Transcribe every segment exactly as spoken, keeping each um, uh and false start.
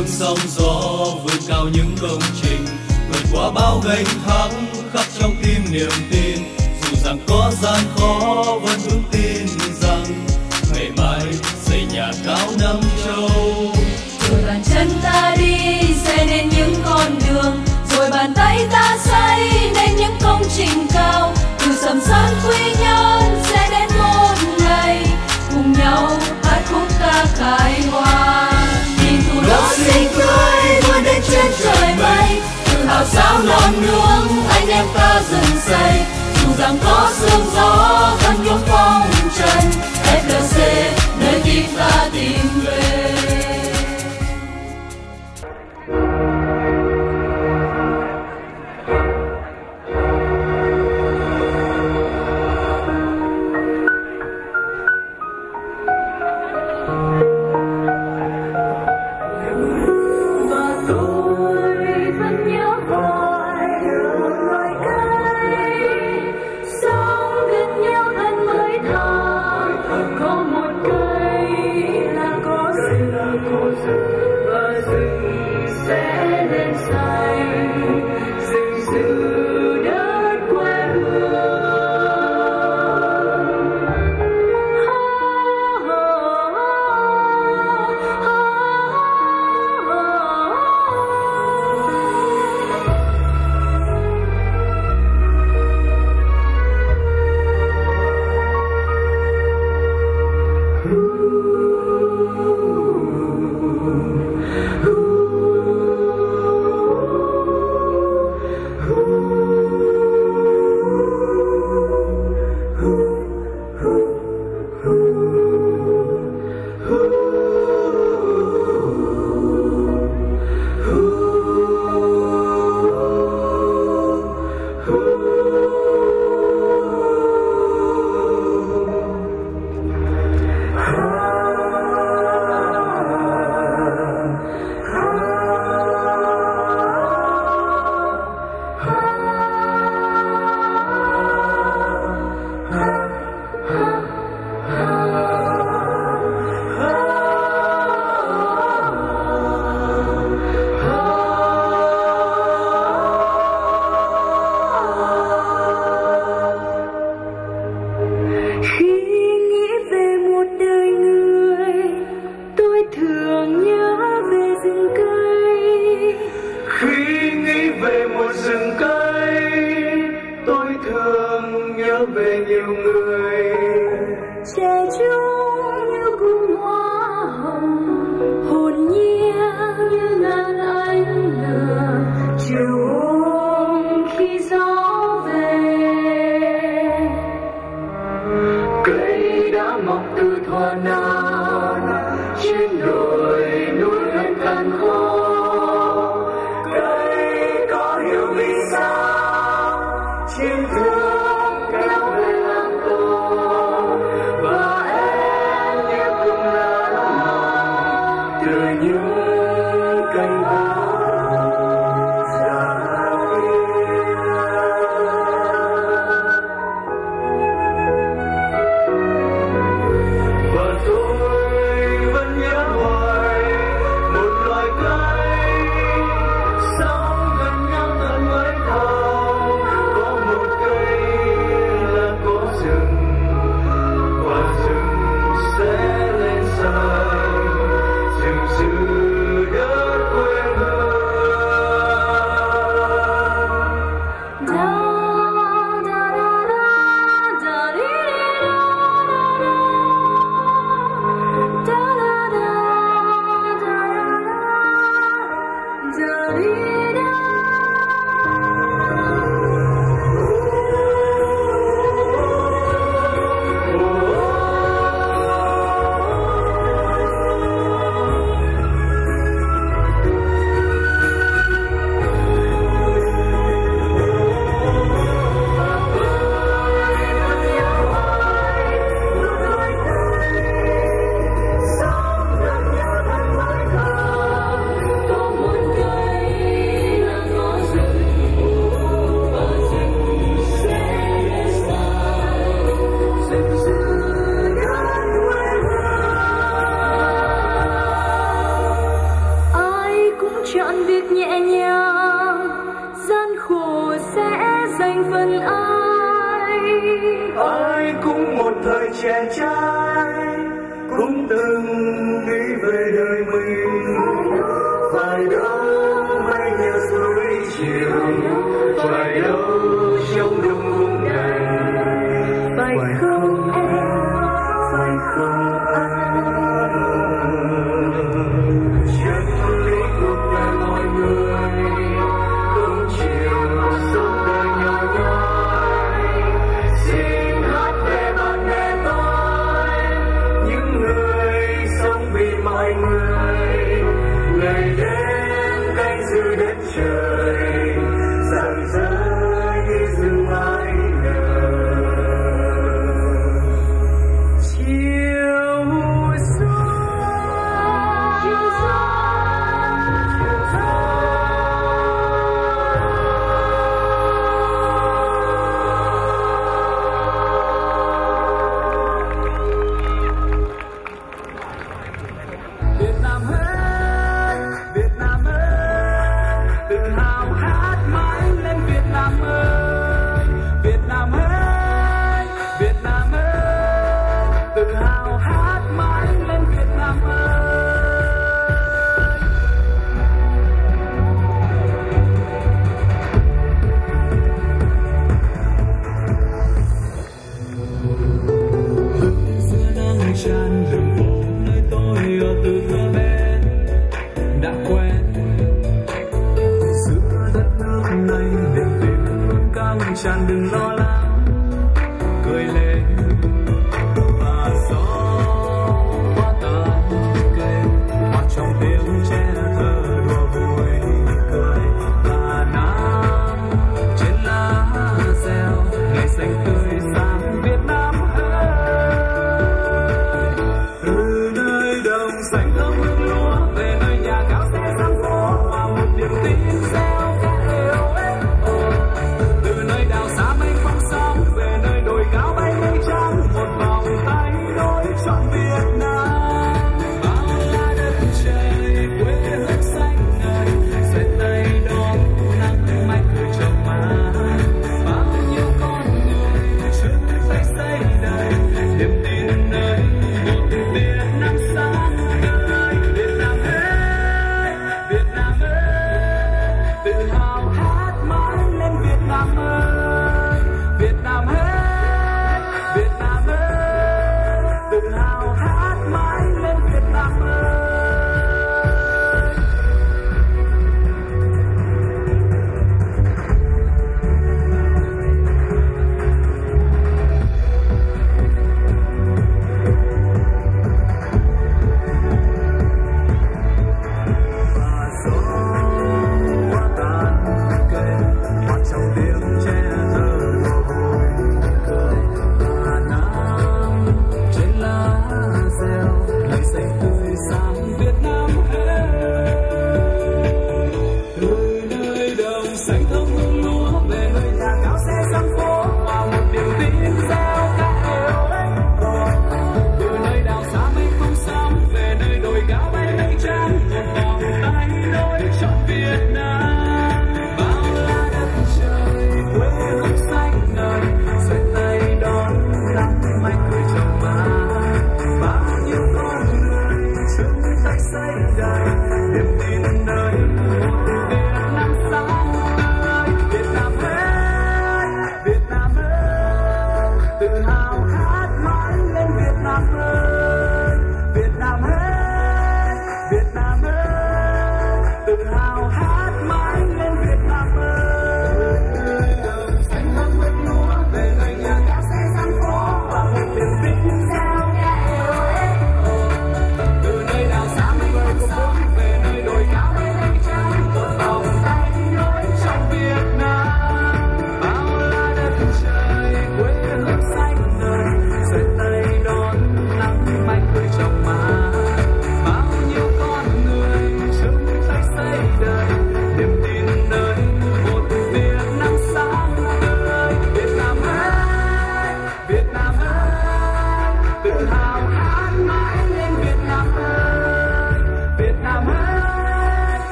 trước sóng gió, vượt cao những công trình, vượt qua bao gánh hắc khắc trong tim niềm tin. Dù rằng có gian khó vẫn vững tin rằng ngày mai xây nhà cao năm châu. Rồi bàn chân ta đi sẽ đến những con đường, rồi bàn tay ta xây nên những công trình cao. Từ sầm sơn quy nhơn sẽ đến một ngày cùng nhau hát khúc ca khai hoa. Nhìn thủ đô xinh tươi vươn đến trên trời mây, tự hào sao non nước anh em ta dựng xây. Dù rằng có sương gió thân nhuốm phong trần, ép lờ xê nơi tim ta tìm về. Chiến thương kéo về làm tôi. nhàng, gian khổ sẽ dành phần ai. Ai cũng một thời trẻ trai, cũng từng nghĩ về đời mình. Phải đâu mây nhẹ dưới chiều, phải đâu trong đông khung cảnh. Phải không em, phải không anh? Chân lý thuộc về mọi người, cũng chiều sống đời nhỏ nhoi. Xin hát về bạn bè tôi, những người sống vì mọi người. Ngày đến canh giữ đất trời, rạng rỡ như rừng mãi nở. chiều xuống, chiều Việt Nam ơi, Việt Nam ơi, tự hào hát mãi lên Việt Nam ơi. Việt Nam ơi, Việt Nam ơi, tự hào hát mãi lên Việt Nam ơi. Xưa nắng tràn đường phố nơi tôi ở từ thơ bé đã quen. Giữa đất nước này niềm tin luôn căng tràn, đừng lo lắng, cười lên. Và gió qua tàn cây, hoặc trong tiếng tre thơ đùa vui cười. Và nắng trên lá reo, ngày xanh tươi sáng Việt Nam ơi. Từ nơi đồng xanh thơm hương lúa, về nơi nhà cao xe sang phố, và một niềm tin reo khẽ đều ếch ồ. Từ nơi đảo xa mênh mông sóng, về nơi đồi cao bay mây trắng, một vòng tay nối trọn Việt Nam. Bao la đất trời quê hương xanh ngời, xoay tay đón nắng mai cười trong mát. Bao nhiêu con người chung tay xây đời, niềm tin nơi một Việt Nam sáng ngời. Việt Nam ơi, Việt Nam ơi, tự hào hát mãi lên Việt Nam ơi. Việt Nam ơi, Việt Nam ơi, tự hào hát mãi lên Việt Nam ơi. Và gió qua tàn cây, hoặc trong tiếng tre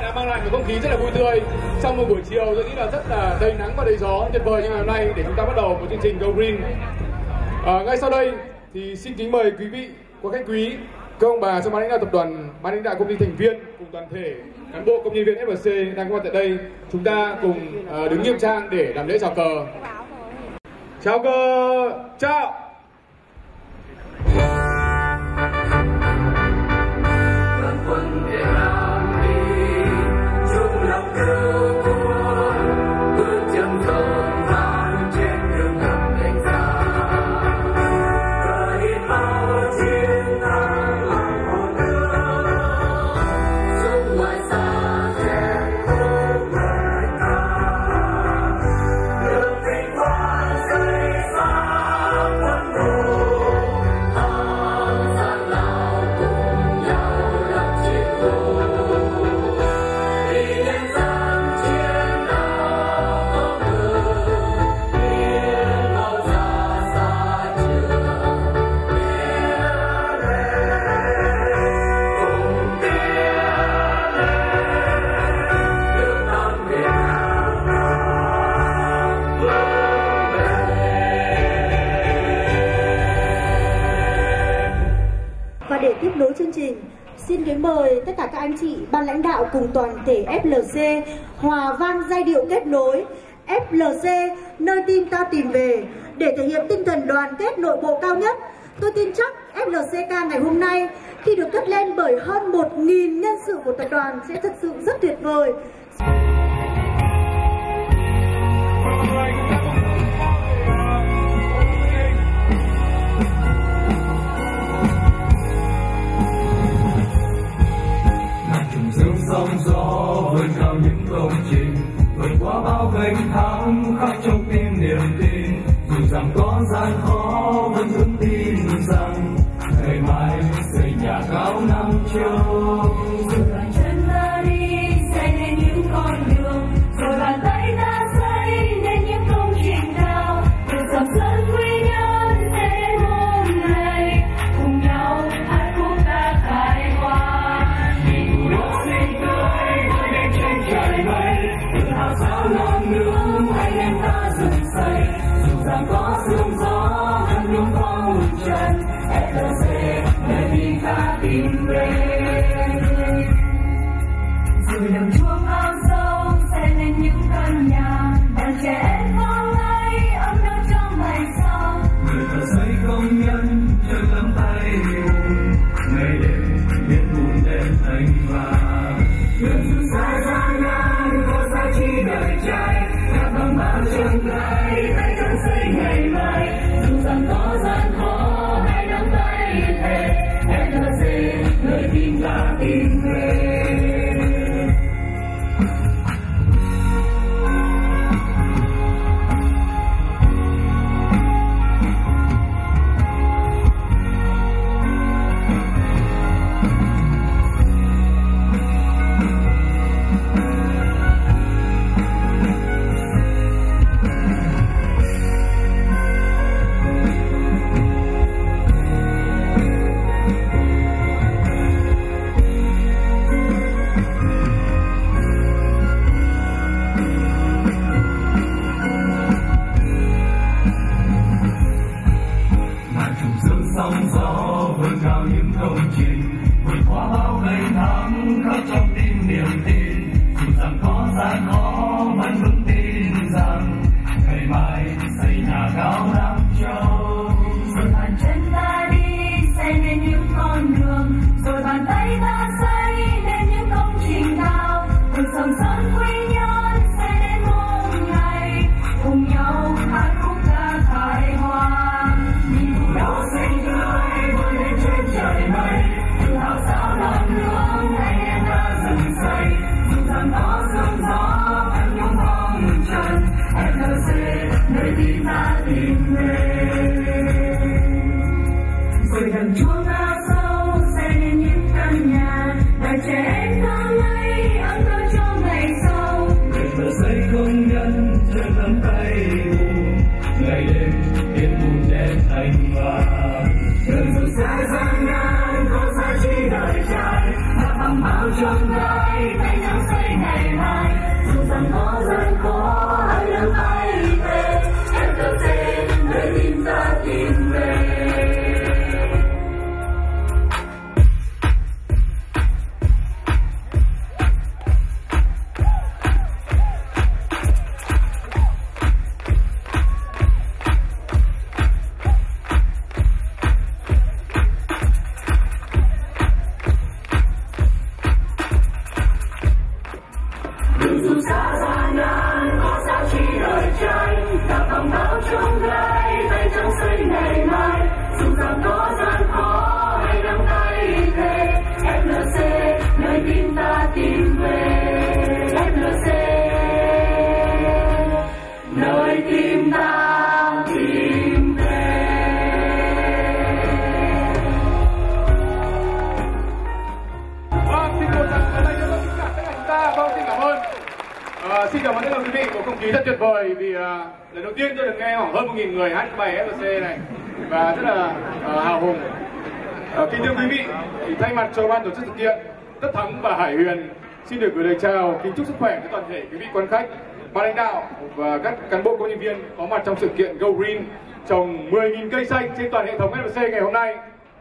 đã mang lại một không khí rất là vui tươi trong một buổi chiều tôi nghĩ là rất là đầy nắng và đầy gió tuyệt vời như ngày hôm nay để chúng ta bắt đầu một chương trình Go Green. À, ngay sau đây thì xin kính mời quý vị, quý khách quý, các ông bà trong ban lãnh đạo tập đoàn, ban lãnh đạo công ty thành viên cùng toàn thể cán bộ công nhân viên ép lờ xê đang có mặt tại đây, chúng ta cùng uh, đứng nghiêm trang để làm lễ chào cờ. Chào cờ, chào. Để tiếp nối chương trình, xin kính mời tất cả các anh chị, ban lãnh đạo cùng toàn thể ép lờ xê hòa vang giai điệu kết nối ép lờ xê nơi tim ta tìm về để thể hiện tinh thần đoàn kết nội bộ cao nhất. Tôi tin chắc ép lờ xê ca ngày hôm nay khi được cất lên bởi hơn một nghìn nhân sự của tập đoàn sẽ thật sự rất tuyệt vời. Sóng gió vươn cao những công trình, vượt qua bao gánh thắng khắc trong tim niềm tin. Dù rằng có gian khó vẫn vững tin rằng ngày mai xây nhà cao năm châu. Rồi bàn chân ta đi xây nên những con đường, rồi bàn tay ta xây nên những công trình cao. Từ dòng sân quy nhân sẽ đến hôm nay, cùng nhau hát khúc ca khai hoa. Thủ đô xinh tươi vươn lên trên trời mây, tự hào sao non nước anh em ta dựng xây. Dù rằng có sương gió vẫn nhung phong trần, ép lờ xê nơi tim ta tìm về. Rồi đồng chuông ao sâu xây nên những căn nhà, đàn trẻ em vang lấy ấm nắng trong ngày sau. Người thợ xây công nhân chân lắm tay buồn, ngày đêm biết buồn đêm thành vàng. Đường dù xa gian nan có giá trị đời trai, đã bằng bao chân tay tay chân xây ngày mai. Dù rằng có gian khó hãy nắm tay thề, ép lờ xê nơi tim ta tìm về. Sóng gió vươn cao những công trình, vượt qua bao ngày tháng khắc trong tim niềm tin. Dù rằng có gian khó vẫn vững tin rằng ngày mai xây nhà cao năm châu. Rồi bàn chân ta đi xây nên những con đường, rồi bàn tay ta xây nên những công trình cao. Từ dòng sông quy nhân sẽ đến hôm nay, cùng nhau hát khúc ca khai hoa. Đó xinh tươi vươn lên trên trời mây, tự hào sao non nước anh em ta dựng xây. Dù rằng có sương gió vẫn nhung phong trần, ép lờ xê nơi tim ta tìm về. Rồi đằng chuông ao sâu xây nên những căn nhà, đàn trẻ em vang lấy ấm no cho ngày sau. Người thợ xây công nhân chân lắm tay buồn, ngày đêm biết buồn đêm thành vàng. Đường dù xa gian nan có giá trị đời trai, đã bằng bao trong gai tay nhau xây khí rất tuyệt vời vì uh, lần đầu tiên tôi được nghe khoảng hơn một nghìn người hát bài ép lờ xê này và rất là uh, hào hùng. Uh, kính thưa quý vị, thì thay mặt cho ban tổ chức sự kiện, Tất Thắng và Hải Huyền xin được gửi lời chào, kính chúc sức khỏe với toàn thể quý vị quan khách, ban lãnh đạo và các cán bộ công nhân viên có mặt trong sự kiện Go Green trồng mười nghìn cây xanh trên toàn hệ thống ép lờ xê ngày hôm nay.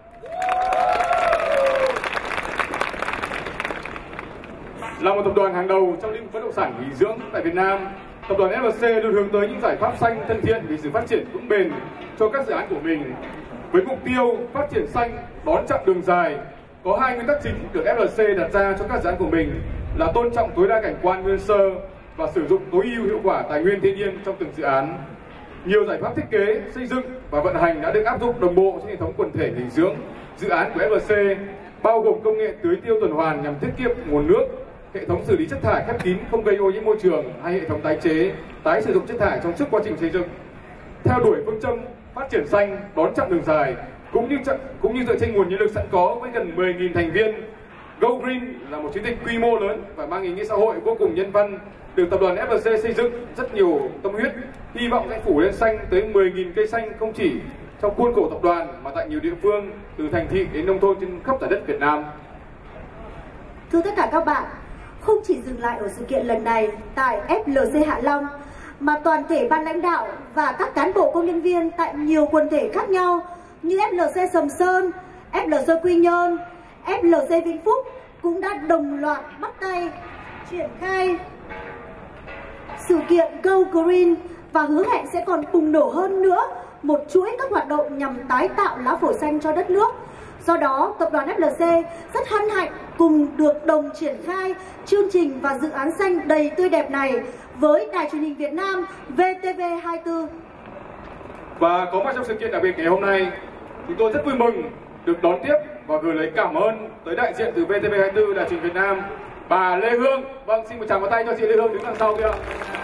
Là một tập đoàn hàng đầu trong lĩnh vực bất động sản nghỉ dưỡng tại Việt Nam, tập đoàn ép lờ xê luôn hướng tới những giải pháp xanh thân thiện vì sự phát triển vững bền cho các dự án của mình. Với mục tiêu phát triển xanh đón chặng đường dài, có hai nguyên tắc chính được ép lờ xê đặt ra cho các dự án của mình là tôn trọng tối đa cảnh quan nguyên sơ và sử dụng tối ưu hiệu quả tài nguyên thiên nhiên trong từng dự án. Nhiều giải pháp thiết kế, xây dựng và vận hành đã được áp dụng đồng bộ trên hệ thống quần thể nghỉ dưỡng dự án của ép lờ xê, bao gồm công nghệ tưới tiêu tuần hoàn nhằm tiết kiệm nguồn nước, hệ thống xử lý chất thải khép kín không gây ô nhiễm môi trường hay hệ thống tái chế, tái sử dụng chất thải trong suốt quá trình xây dựng. Theo đuổi phương châm phát triển xanh đón chặng đường dài cũng như cũng như dựa trên nguồn nhân lực sẵn có với gần mười nghìn thành viên, Go Green là một chiến dịch quy mô lớn và mang ý nghĩa xã hội vô cùng nhân văn, được tập đoàn ép lờ xê xây dựng rất nhiều tâm huyết, hy vọng sẽ phủ lên xanh tới mười nghìn cây xanh không chỉ trong khuôn khổ tập đoàn mà tại nhiều địa phương từ thành thị đến nông thôn trên khắp giải đất Việt Nam. Thưa tất cả các bạn, không chỉ dừng lại ở sự kiện lần này tại ép lờ xê Hạ Long, mà toàn thể ban lãnh đạo và các cán bộ công nhân viên tại nhiều quần thể khác nhau như ép lờ xê Sầm Sơn, ép lờ xê Quy Nhơn, ép lờ xê Vĩnh Phúc cũng đã đồng loạt bắt tay triển khai sự kiện Go Green và hứa hẹn sẽ còn bùng nổ hơn nữa một chuỗi các hoạt động nhằm tái tạo lá phổi xanh cho đất nước. Do đó, tập đoàn ép lờ xê rất hân hạnh cùng được đồng triển khai chương trình và dự án xanh đầy tươi đẹp này với Đài Truyền hình Việt Nam vê tê vê hai mươi tư. Và có mặt trong sự kiện đặc biệt ngày hôm nay, chúng tôi rất vui mừng được đón tiếp và gửi lời cảm ơn tới đại diện từ vê tê vê hai mươi tư Đài Truyền hình Việt Nam, bà Lê Hương. Vâng, xin một tràng vào tay cho chị Lê Hương đứng đằng sau kia.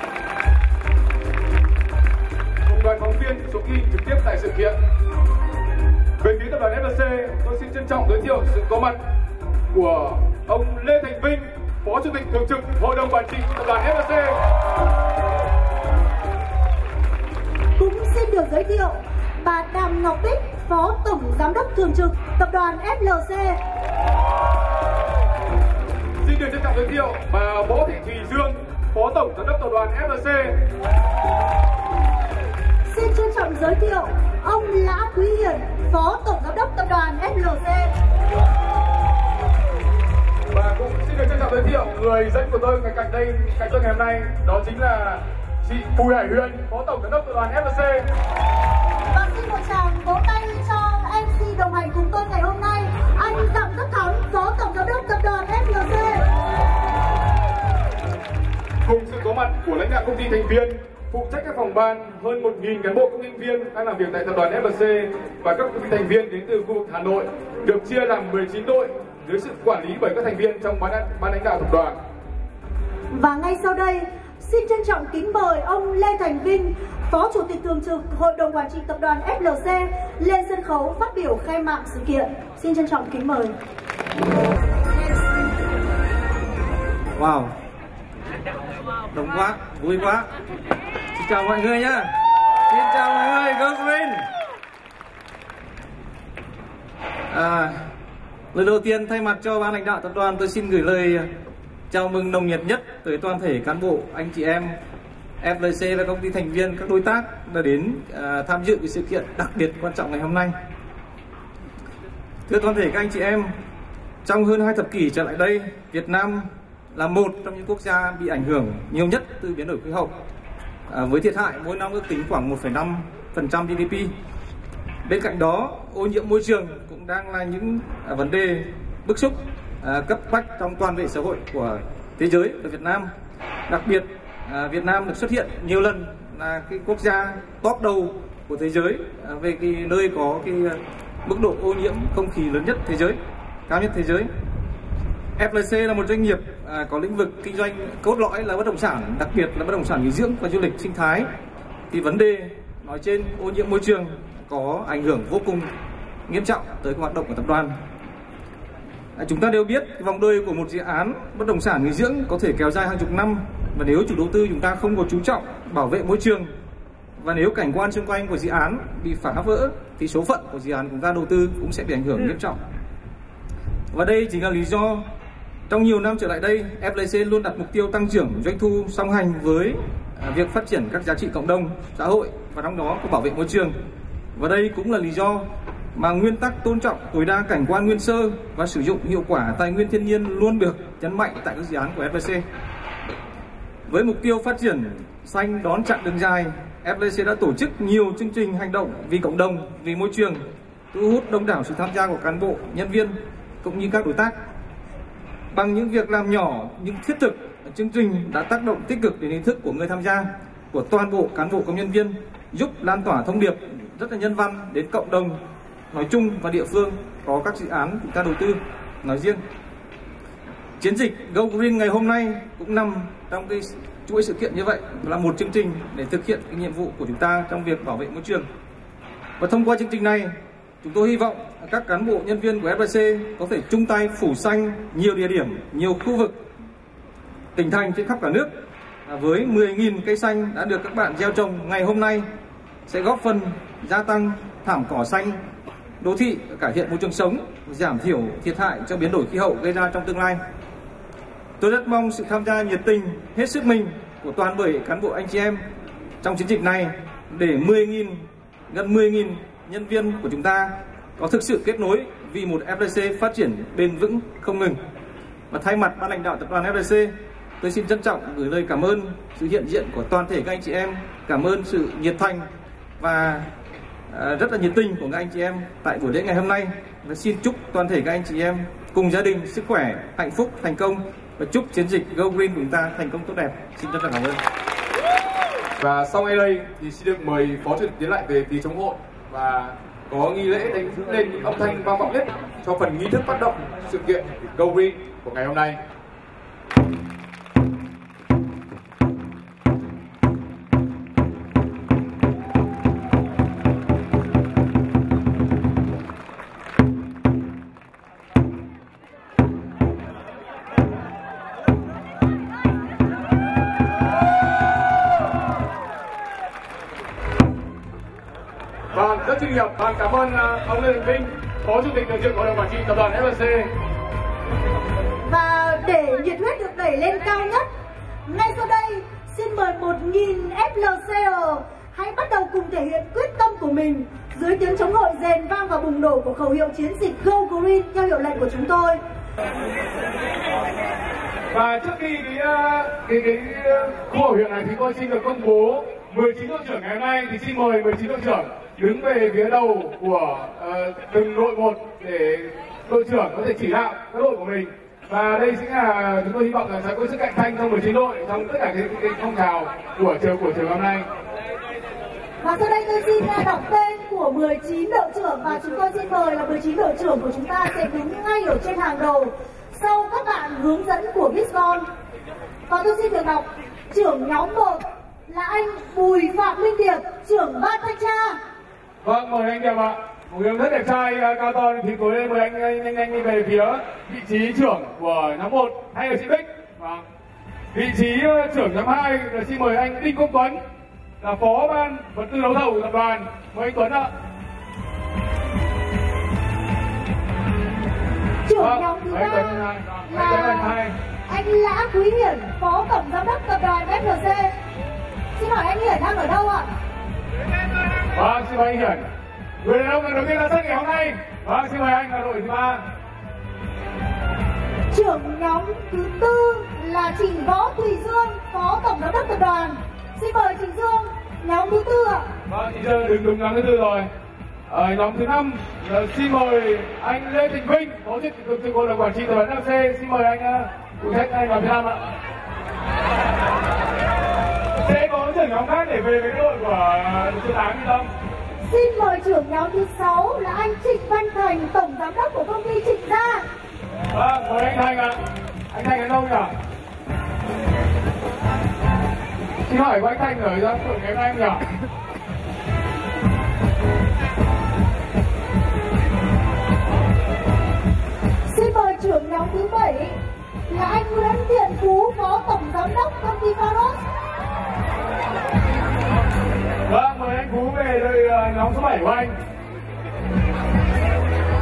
Cùng đoàn phóng viên số ghi trực tiếp tại sự kiện. Về phía tập đoàn ép lờ xê, tôi xin trân trọng giới thiệu sự có mặt của ông Lê Thành Vinh, Phó Chủ tịch Thường trực Hội đồng Quản trị tập đoàn ép lờ xê. Cũng xin được giới thiệu bà Đàm Ngọc Bích, Phó Tổng Giám đốc Thường trực tập đoàn ép lờ xê. Xin được trân trọng giới thiệu bà Võ Thị Thùy Dương, Phó Tổng Giám đốc tập đoàn ép lờ xê. Xin trân trọng giới thiệu ông Lã Quý Hiển, Phó Tổng Giám đốc tập đoàn ép lờ xê. Và cũng xin được trân trọng giới thiệu người dẫn của tôi ngay cạnh đây, cạnh tôi ngày hôm nay, đó chính là chị Bùi Hải Huyền, Phó Tổng Giám đốc tập đoàn ép lờ xê. Và xin một tràng vỗ tay cho em xê đồng hành cùng tôi ngày hôm nay, anh Đặng Tất Thắng, Phó Tổng Giám đốc tập đoàn ép lờ xê. Cùng sự có mặt của lãnh đạo công ty thành viên, phụ trách các phòng ban, hơn một nghìn cán bộ công nhân viên đang làm việc tại tập đoàn ép lờ xê và các thành viên đến từ khu vực Hà Nội được chia làm mười chín đội dưới sự quản lý bởi các thành viên trong ban, ban lãnh đạo tập đoàn. Và ngay sau đây, xin trân trọng kính mời ông Lê Thành Vinh, Phó Chủ tịch Thường trực Hội đồng Quản trị tập đoàn ép lờ xê lên sân khấu phát biểu khai mạc sự kiện. Xin trân trọng kính mời. Wow, đông quá, vui quá. Xin chào mọi người nhá. Xin chào mọi người, Go Green. À, lần đầu tiên thay mặt cho ban lãnh đạo tập đoàn, tôi xin gửi lời chào mừng nồng nhiệt nhất tới toàn thể cán bộ, anh chị em ép lờ xê và công ty thành viên, các đối tác đã đến à, tham dự cái sự kiện đặc biệt quan trọng ngày hôm nay. Thưa toàn thể các anh chị em, trong hơn hai thập kỷ trở lại đây, Việt Nam là một trong những quốc gia bị ảnh hưởng nhiều nhất từ biến đổi khí hậu, à, với thiệt hại mỗi năm ước tính khoảng một phẩy năm phần trăm giê đê pê. Bên cạnh đó, ô nhiễm môi trường cũng đang là những à, vấn đề bức xúc à, cấp bách trong toàn thể xã hội của thế giới và Việt Nam. Đặc biệt, à, Việt Nam được xuất hiện nhiều lần là cái quốc gia top đầu của thế giới à, về cái nơi có cái mức độ ô nhiễm không khí lớn nhất thế giới, cao nhất thế giới. ép lờ xê là một doanh nghiệp à, có lĩnh vực kinh doanh cốt lõi là bất động sản, đặc biệt là bất động sản nghỉ dưỡng và du lịch sinh thái. Thì vấn đề nói trên ô nhiễm môi trường có ảnh hưởng vô cùng nghiêm trọng tới hoạt động của tập đoàn. À, chúng ta đều biết vòng đời của một dự án bất động sản nghỉ dưỡng có thể kéo dài hàng chục năm, Và nếu chủ đầu tư chúng ta không có chú trọng bảo vệ môi trường, và nếu cảnh quan xung quanh của dự án bị phá vỡ, thì số phận của dự án chúng ta đầu tư cũng sẽ bị ảnh hưởng nghiêm trọng. Và đây chính là lý do trong nhiều năm trở lại đây, ép lờ xê luôn đặt mục tiêu tăng trưởng doanh thu song hành với việc phát triển các giá trị cộng đồng, xã hội, và trong đó có bảo vệ môi trường. Và đây cũng là lý do mà nguyên tắc tôn trọng tối đa cảnh quan nguyên sơ và sử dụng hiệu quả tài nguyên thiên nhiên luôn được nhấn mạnh tại các dự án của ép lờ xê. Với mục tiêu phát triển xanh đón chặng đường dài, ép lờ xê đã tổ chức nhiều chương trình hành động vì cộng đồng, vì môi trường, thu hút đông đảo sự tham gia của cán bộ, nhân viên cũng như các đối tác. Bằng những việc làm nhỏ nhưng thiết thực, chương trình đã tác động tích cực đến ý thức của người tham gia, của toàn bộ cán bộ công nhân viên, giúp lan tỏa thông điệp rất là nhân văn đến cộng đồng nói chung và địa phương có các dự án chúng ta đầu tư nói riêng. Chiến dịch Go Green ngày hôm nay cũng nằm trong cái chuỗi sự kiện như vậy, là một chương trình để thực hiện cái nhiệm vụ của chúng ta trong việc bảo vệ môi trường. Và thông qua chương trình này, chúng tôi hy vọng các cán bộ nhân viên của ép lờ xê có thể chung tay phủ xanh nhiều địa điểm, nhiều khu vực, tỉnh thành trên khắp cả nước. Với mười nghìn cây xanh đã được các bạn gieo trồng ngày hôm nay sẽ góp phần gia tăng thảm cỏ xanh đô thị, cải thiện môi trường sống, giảm thiểu thiệt hại cho biến đổi khí hậu gây ra trong tương lai. Tôi rất mong sự tham gia nhiệt tình, hết sức mình của toàn thể cán bộ anh chị em trong chiến dịch này để mười nghìn, gần mười nghìn nhân viên của chúng ta có thực sự kết nối vì một ép lờ xê phát triển bền vững không ngừng. Và thay mặt ban lãnh đạo tập đoàn ép lờ xê, tôi xin trân trọng gửi lời cảm ơn sự hiện diện của toàn thể các anh chị em, cảm ơn sự nhiệt thành và rất là nhiệt tình của các anh chị em tại buổi lễ ngày hôm nay, và xin chúc toàn thể các anh chị em cùng gia đình sức khỏe, hạnh phúc, thành công, và chúc chiến dịch Go Green của chúng ta thành công tốt đẹp. Xin trân trọng cảm ơn. Và sau ngay đây thì xin được mời Phó Chủ tịch tiến lại về phía chống hội và có nghi lễ đánh lên những âm thanh vang vọng nhất cho phần nghi thức phát động sự kiện Go Green của ngày hôm nay. Vâng, rất chuyên nghiệp. Vâng, cảm ơn uh, ông Lê Đình Vinh, Phó Chủ tịch Thường trực Hội đồng Quản trị Tập đoàn ép lờ xê. Và để nhiệt huyết được đẩy lên cao nhất, ngay sau đây xin mời một nghìn ép lờ xê hãy bắt đầu cùng thể hiện quyết tâm của mình dưới tiếng chống hội rền vang và bùng nổ của khẩu hiệu chiến dịch Go Green theo hiệu lệnh của chúng tôi. Và trước khi cái cái cái khẩu hiệu này thì tôi xin được công bố mười chín đội trưởng ngày hôm nay, thì xin mời mười chín đội trưởng đứng về phía đầu của uh, từng đội một để đội trưởng có thể chỉ đạo các đội của mình. Và đây sẽ là chúng tôi hy vọng là sẽ có sức cạnh tranh trong mười chín đội trong tất cả cái, cái, cái phong trào của trường của trường hôm nay. Và sau đây tôi xin đọc tên của mười chín đội trưởng, và chúng tôi xin mời là mười chín đội trưởng của chúng ta sẽ đứng ngay ở trên hàng đầu sau các bạn hướng dẫn của Biscon. Và tôi xin được đọc trưởng nhóm một là anh Bùi Phạm Minh Điệp, trưởng ban thanh tra. Vâng, mời anh Điệp ạ. Một người rất đẹp trai, cao to thì cố lên, mời anh nhanh nhanh đi về phía vị trí trưởng của nhóm một, hay là chị Bích. Vâng. Vị trí trưởng nhóm hai là xin mời anh Đinh Công Tuấn, là phó ban vật tư đấu thầu của tập đoàn. Mời anh Tuấn ạ. Trưởng vâng, nhóm thứ ba là, là anh Lã Quý Hiển, phó tổng giám đốc tập đoàn ép lờ xê. Xin hỏi anh Hiển đang ở đâu ạ? Vâng, xin mời anh Hiển. Người đàn ông đầu tiên là sân ngày hôm nay. Vâng, xin mời anh là đội thứ ba. Trưởng nhóm thứ tư là chị Võ Thùy Dương, phó tổng giám đốc tập đoàn. Xin mời chị Dương, nhóm thứ tư ạ. Vâng, chị Dương đứng đúng nhóm thứ tư rồi. Ở nhóm thứ năm xin mời anh Lê Đình Vinh, phó chủ tịch thường trực Hội đồng Quản trị Tập đoàn ép lờ xê. Xin mời anh phụ trách anh nhóm thứ năm ạ. Sẽ có trưởng nhóm khác để về với đội của số tám đi không? Xin mời trưởng nhóm thứ sáu là anh Trịnh Văn Thành, tổng giám đốc của công ty Trịnh Gia. Vâng, mời anh Thành ạ. Anh Thành ở đâu nhỉ? Xin hỏi của anh Thành ở ra đội ngày hôm nay nhỉ? Xin mời trưởng nhóm thứ bảy là anh Nguyễn Thiện Phú, phó tổng giám đốc công ty Phan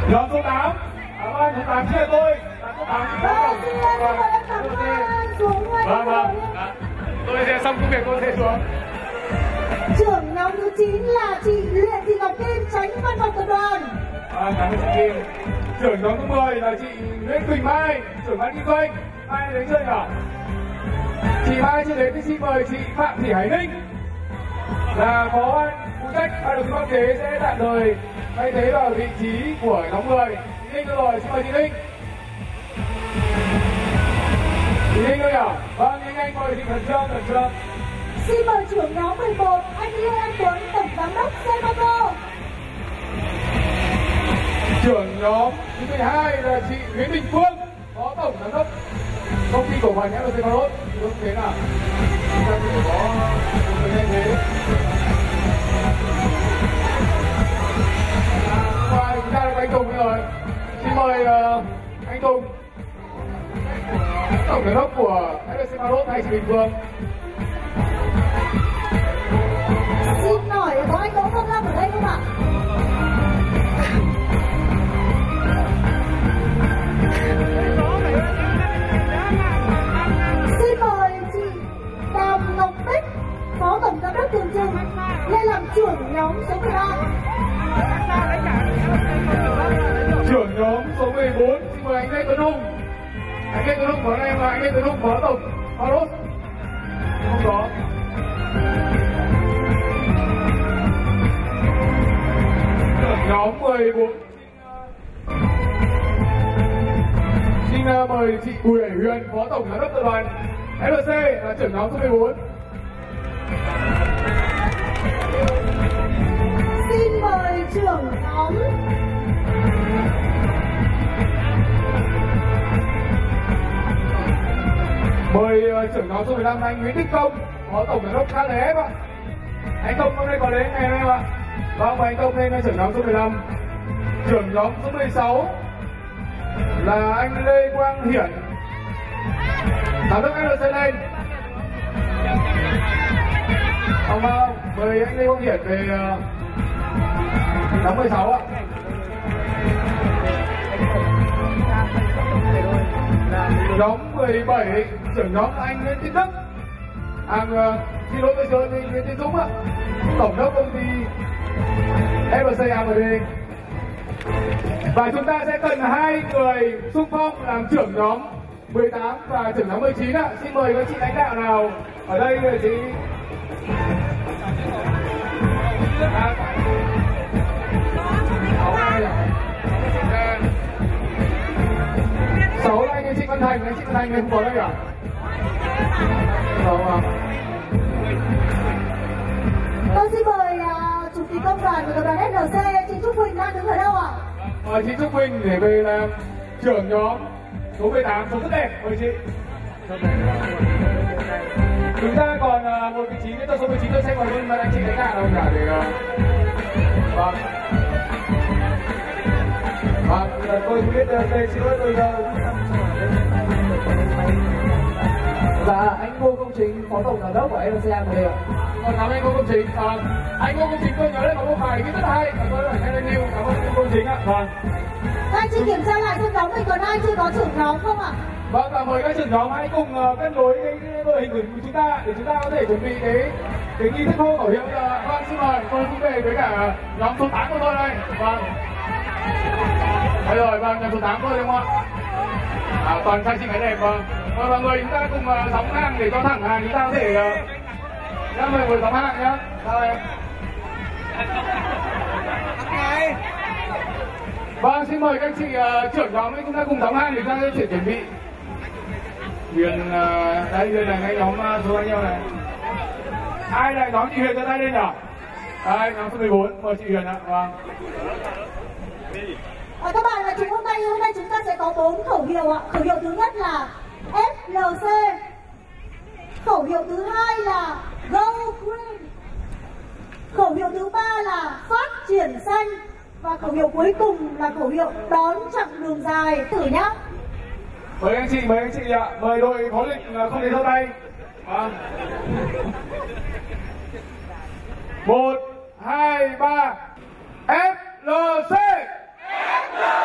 Nhóm số tám. Cảm ơn số tám chia tôi. Số tám. Vâng, xin mời em cảm ơn xuống ngoài. Vâng vâng. Tôi sẽ xong công việc tôi sẽ xuống. Trưởng nhóm thứ chín là chị Luyện Thị Ngọc Kim, tránh văn phòng tập đoàn. À, cảm ơn chị Kim. Trưởng nhóm thứ mười là chị Nguyễn Quỳnh Mai, trưởng ban kinh doanh. Mai đến chưa nhỉ? Chị Mai chưa đến thì xin mời chị Phạm Thị Hải Ninh là phó ban phụ trách ban đầu tư kinh tế sẽ tạm thời thay thế vào vị trí của nhóm mười. Chị Ninh rồi, xin mời chị Ninh. Chị Ninh đâu nhỉ? Vâng, nhanh nhanh mời chị Thần Trương, Thần Trương. Xin mời trưởng nhóm mười một, anh Lê Anh Tuấn, tổng giám đốc Semaco. Trưởng nhóm thứ mười hai là chị Nguyễn Bình Phương, phó tổng giám đốc công ty cổ phần ép lờ xê Pharos. Đúng thế nào? Chúng ta có thể có một người như thế. Và chúng ta là anh Tùng rồi. Xin mời uh, anh Tùng, tổng giám đốc của ép lờ xê Pharos hay chị Bình Phương. Xin hỏi có anh Đỗ Công Lâm ở đây không ạ? Xin mời chị Đàm Ngọc Bích, phó tổng giám đốc Tường Trình, lên làm trưởng nhóm số mười ba. Trưởng nhóm số mười bốn, xin mời anh Lê Tuấn Hùng. Anh Lê Tuấn Hùng có em là anh Lê Tuấn Hùng, phó tổng Pharos. Không có. Trưởng nhóm mười bốn, xin uh, mời chị Bùi Hải Huyền, phó tổng giám đốc tập đoàn ép lờ xê là trưởng nhóm số mười bốn. Xin mời trưởng nhóm Mời uh, trưởng nhóm số mười lăm anh Nguyễn Đức Công, phó tổng giám đốc ca lờ ép ạ. Anh Công hôm nay có đến ngày hôm nay ạ. Vâng, mời anh Công lên là trưởng nhóm số mười lăm. Trưởng nhóm số mười sáu là anh Lê Quang Hiển, giám đốc ép lờ xê lên. Ông uh, mời anh Lê Quang Hiển về uh, nhóm mười sáu ạ. Nhóm mười bảy, trưởng nhóm anh Nguyễn Tiến Đức, à, uh, xin lỗi tôi chơi anh Nguyễn Tiến Dũng ạ, tổng đốc công ty ép lờ xê a em đê. Và chúng ta sẽ cần hai người xung phong làm trưởng nhóm mười tám và trưởng nhóm mười chín ạ. Xin mời các chị lãnh đạo nào ở đây là chị à, sáu là anh chị Văn Thành, anh chị Văn Thành không có đây à? Không à? Tôi xin mời uh, chủ tịch công đoàn của tập đoàn ép lờ xê, chị Trúc Quỳnh đang đứng ở đâu ạ? Mời chị Trúc Quỳnh để về làm trưởng nhóm số mười tám, số rất đẹp, mời chị. Chúng ta còn uh, một vị trí nữa, số mười chín tôi sẽ còn luôn mà anh chị lãnh đạo nào cả để uh... vâng. Vâng, tôi không biết đây xin lỗi tôi đâu. Dạ, anh Ngô Công Chính, phó tổng giám đốc của ép lờ xê a em đê ạ. Còn cảm ơn anh Ngô Công Chính. À, anh Ngô Công Chính tôi nhớ đây có một bài rất hay, tôi phải nghe lên new. Cảm ơn anh Ngô Công Chính ạ. Vâng. Các chị kiểm tra lại trong nhóm mình còn ai chưa có trưởng nhóm không ạ? Vâng, và mời các trưởng nhóm hãy cùng uh, cân đối cái, cái đội hình của chúng ta để chúng ta có thể chuẩn bị cái cái nghi thức hô khẩu hiệu. Uh, vâng, xin mời tôi cũng về với cả nhóm số tám của tôi đây. Vâng. Đây rồi, vâng, nhóm số tám của tôi đúng không ạ? À, toàn trai xinh gái đẹp, vâng. Và mọi người chúng ta cùng uh, sóng hàng để cho thẳng hàng chúng ta có thể uh, các người ngồi sóng hàng nhá. Sao em? Vâng, xin mời các chị uh, trưởng nhóm ấy chúng ta cùng sóng hàng để chúng ta có thể chuẩn bị. Huyền uh, đây đây là ngay nhóm uh, số bao nhiêu này? Ai là nhóm chị Huyền cho tay lên nhỉ? Đây, nhóm số mười bốn, mời chị Huyền ạ. Vâng. À, các bạn là chúng hôm nay hôm nay chúng ta sẽ có bốn khẩu hiệu ạ. Khẩu hiệu thứ nhất là ép lờ xê. Khẩu hiệu thứ hai là Go Green. Khẩu hiệu thứ ba là phát triển xanh. Và khẩu hiệu cuối cùng là khẩu hiệu đón chặng đường dài. Thử nhá. Mời anh chị, mời anh chị ạ. Mời đội phó lịch không thể giơ tay. Vâng. Một, hai, ba. ép lờ xê. ép lờ xê.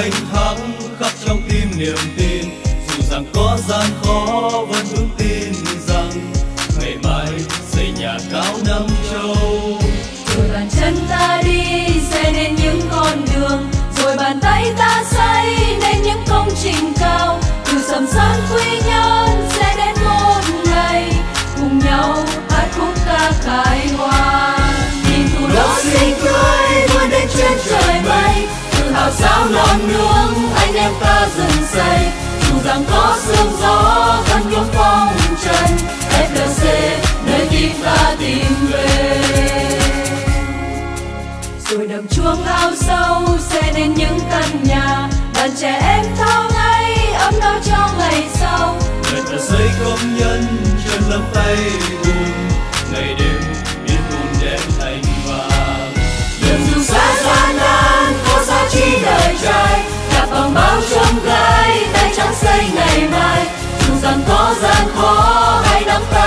gánh thắng khắc trong tim niềm tin. Dù rằng có gian khó vẫn vững tin rằng ngày mai xây nhà cao năm châu. Rồi bàn chân ta đi sẽ nên những con đường, rồi bàn tay ta xây nên những công trình cao. Từ sầm sơn quy nhân sẽ đến một ngày cùng nhau hát khúc ca khai hoa. Nhìn thủ đô xinh tươi vươn đến trên trời mây, tự hào sao non nước anh em ta dựng xây. Dù rằng có sương gió vẫn những phong trần, ép lờ xê nơi tim ta tìm về. Rồi đầm chuông ao sâu sẽ đến những căn nhà, đàn trẻ em thao ngay ấm no cho ngày sau. Người ta xây công nhân chân lấm tay bùn, ngày đêm biến bùn đen thành vàng. Nhưng dù xa gian nan có giá trị đời trai, đạp bằng bao trông gai tay trắng xây ngày mai. Dù rằng có gian khó hay nắm tay